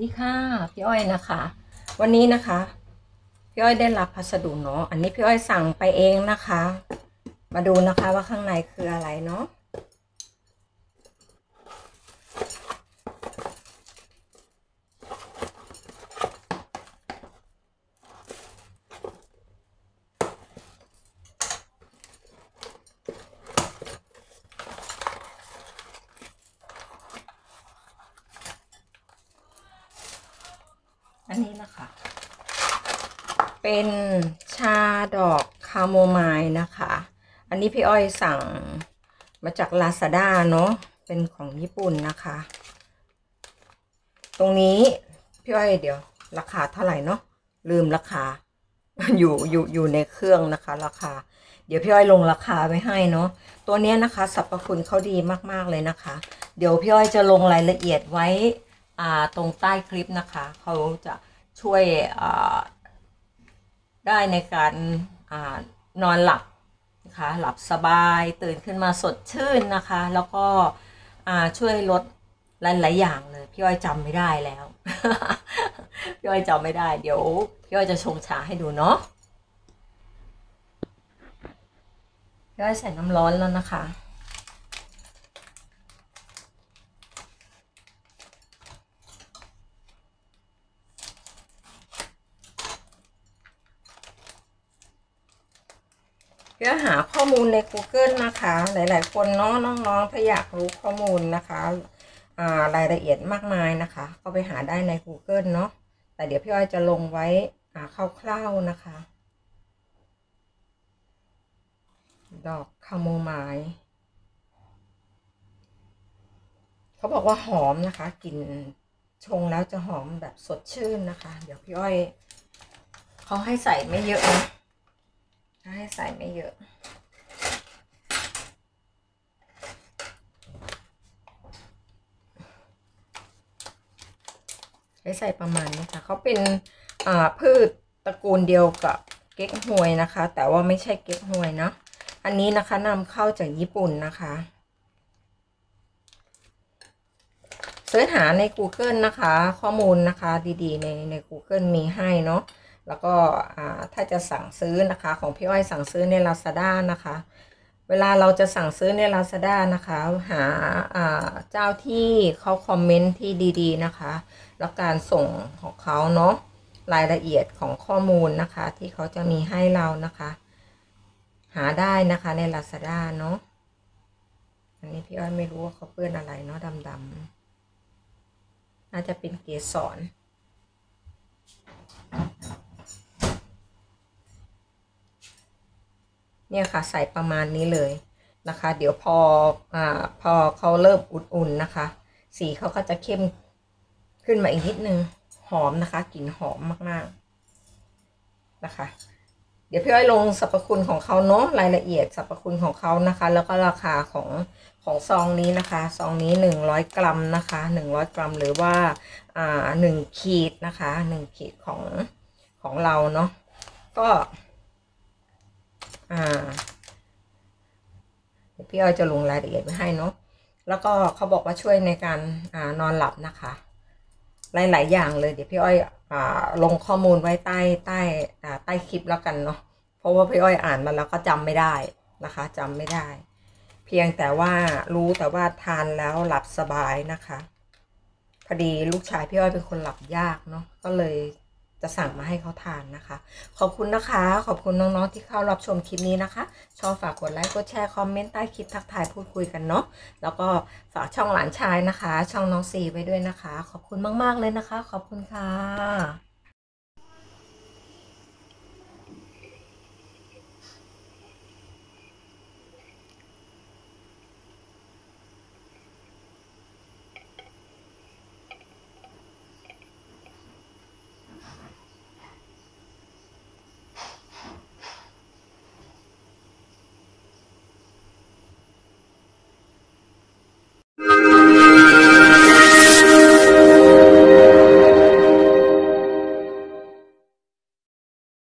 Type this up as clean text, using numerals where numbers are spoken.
ดีค่ะพี่อ้อยนะคะวันนี้นะคะพี่อ้อยได้รับพัสดุเนาะอันนี้พี่อ้อยสั่งไปเองนะคะมาดูนะคะว่าข้างในคืออะไรเนาะอันนี้นะคะเป็นชาดอกคาโมไมล์นะคะอันนี้พี่อ้อยสั่งมาจาก Lazada เนาะเป็นของญี่ปุ่นนะคะตรงนี้พี่อ้อยเดี๋ยวราคาเท่าไหร่เนาะลืมราคาอยู่ในเครื่องนะคะราคาเดี๋ยวพี่อ้อยลงราคาไว้ให้เนาะตัวนี้นะคะสรรพคุณเขาดีมากๆเลยนะคะเดี๋ยวพี่อ้อยจะลงรายละเอียดไว้ตรงใต้คลิปนะคะเขาจะช่วยได้ในการนอนหลับนะคะหลับสบายตื่นขึ้นมาสดชื่นนะคะแล้วก็ช่วยลดหลายๆอย่างเลยพี่อ้อยจำไม่ได้แล้ว พี่อ้อยจำไม่ได้เดี๋ยวพี่อ้อยจะชงชาให้ดูเนาะพี่อ้อยใส่น้ำร้อนแล้วนะคะพี่อ้อยหาข้อมูลใน Google นะคะหลายๆคนเนาะน้องๆถ้าอยากรู้ข้อมูลนะคะรายละเอียดมากมายนะคะก็ไปหาได้ใน Google เนาะแต่เดี๋ยวพี่อ้อยจะลงไว้คร่าวๆนะคะดอกคาโมไมล์เขาบอกว่าหอมนะคะกลิ่นชงแล้วจะหอมแบบสดชื่นนะคะเดี๋ยวพี่อ้อยเขาให้ใส่ไม่เยอะนะให้ใส่ไม่เยอะให้ใส่ประมาณนี้ค่ะเขาเป็นพืชตระกูลเดียวกับเก๊กฮวยนะคะแต่ว่าไม่ใช่เก๊กฮวยเนาะอันนี้นะคะนำเข้าจากญี่ปุ่นนะคะเสิร์ชหาใน Google นะคะข้อมูลนะคะดีๆใน Google มีให้เนาะแล้วก็ถ้าจะสั่งซื้อนะคะของพี่อ้อยสั่งซื้อใน Lazada นะคะเวลาเราจะสั่งซื้อใน Lazada นะคะหาเจ้าที่เขาคอมเมนต์ที่ดีๆนะคะแล้วการส่งของเขาเนาะรายละเอียดของข้อมูลนะคะที่เขาจะมีให้เรานะคะหาได้นะคะใน Lazada เนาะอันนี้พี่อ้อยไม่รู้ว่าเขาเปื้อนอะไรเนาะดำๆน่าจะเป็นเกสรเนี่ยค่ะใส่ประมาณนี้เลยนะคะเดี๋ยวพอเขาเริ่มอุ่นๆนะคะสีเขาก็จะเข้มขึ้นมาอีกนิดนึงหอมนะคะกลิ่นหอมมากๆนะคะเดี๋ยวพี่อ้อยลงสรรพคุณของเขาเนาะรายละเอียดสรรพคุณของเขานะคะแล้วก็ราคาของซองนี้นะคะซองนี้100 กรัมนะคะ100 กรัมหรือว่า1 ขีดนะคะ1 ขีดของเราเนาะก็พี่อ้อยจะลงรายละเอียดไว้ให้เนาะแล้วก็เขาบอกว่าช่วยในการนอนหลับนะคะหลายๆอย่างเลยเดี๋ยวพี่อ้อยลงข้อมูลไว้ใต้คลิปแล้วกันเนาะเพราะว่าพี่อ้อยอ่านมาแล้วก็จำไม่ได้นะคะจำไม่ได้เพียงแต่ว่ารู้แต่ว่าทานแล้วหลับสบายนะคะพอดีลูกชายพี่อ้อยเป็นคนหลับยากเนาะก็เลยจะสั่งมาให้เขาทานนะคะขอบคุณนะคะขอบคุณน้องๆที่เข้ารับชมคลิปนี้นะคะชอบฝากกดไลค์กดแชร์คอมเมนต์ใต้คลิปทักทายพูดคุยกันเนาะแล้วก็ฝากช่องหลานชายนะคะช่องน้องซีไว้ด้วยนะคะขอบคุณมากๆเลยนะคะขอบคุณค่ะ